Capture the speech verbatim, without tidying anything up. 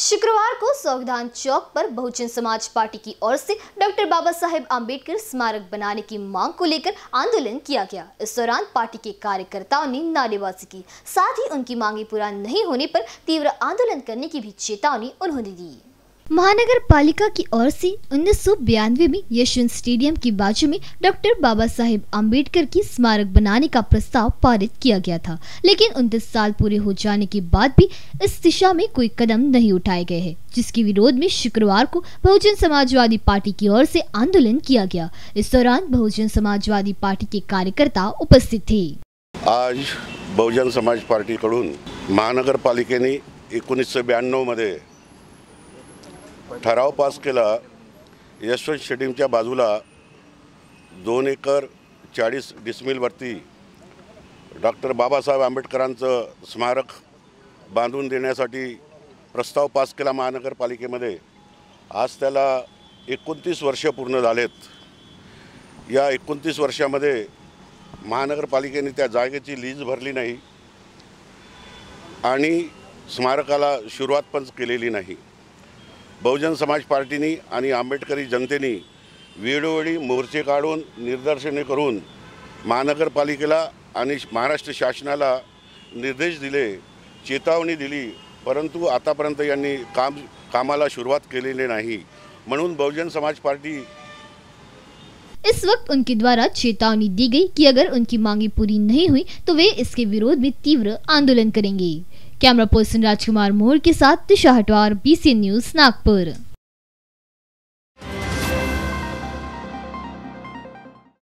शुक्रवार को संविधान चौक पर बहुजन समाज पार्टी की ओर से डॉक्टर बाबा साहेब आम्बेडकर स्मारक बनाने की मांग को लेकर आंदोलन किया गया। इस दौरान पार्टी के कार्यकर्ताओं ने नारेबाजी की, साथ ही उनकी मांगे पूरा नहीं होने पर तीव्र आंदोलन करने की भी चेतावनी उन्होंने दी। महानगर पालिका की ओर से उन्नीस सौ बयानवे में यशवंत स्टेडियम की बाजू में डॉक्टर बाबा साहेब आम्बेडकर की स्मारक बनाने का प्रस्ताव पारित किया गया था, लेकिन उनतीस साल पूरे हो जाने के बाद भी इस दिशा में कोई कदम नहीं उठाए गए हैं, जिसके विरोध में शुक्रवार को बहुजन समाजवादी पार्टी की ओर से आंदोलन किया गया। इस दौरान बहुजन समाजवादी पार्टी के कार्यकर्ता उपस्थित थे। आज बहुजन समाज पार्टीकडून महानगरपालिकेने एकोणीसशे ब्याण्णव मध्ये ठराव पास केला। यशवंत स्टेडियमच्या बाजूला दोन एकर चाळीस डिसमिलवरती डॉक्टर बाबासाहेब आंबेडकरांचं स्मारक बांधून देण्यासाठी प्रस्ताव पास केला महानगरपालिकेमध्ये। आज त्याला एकोणतीस वर्ष पूर्ण झालेत। या एकोणतीस वर्षामध्ये महानगरपालिकेने त्या जागेची लीज भरली नाही आणि स्मारकाला सुरुवात पण केलेली नाही। बहुजन समाज पार्टीनी आणि आंबेडकरी जनतेने वेळोवेळी मोर्चे काढून निदर्शने करून महानगरपालिकेला आणि महाराष्ट्र शासनाला निर्देश दिले, चेतावणी दिली, परंतु आतापर्यंत यांनी काम कामाला सुरुवात केलेली नाही। म्हणून बहुजन समाज पार्टी इस वक्त उनके द्वारा चेतावनी दी गई कि अगर उनकी मांगे पूरी नहीं हुई तो वे इसके विरोध में तीव्र आंदोलन करेंगे। कैमरा पर्सन राजकुमार मोर के साथ Disha Hatwar, B C N news Nagpur.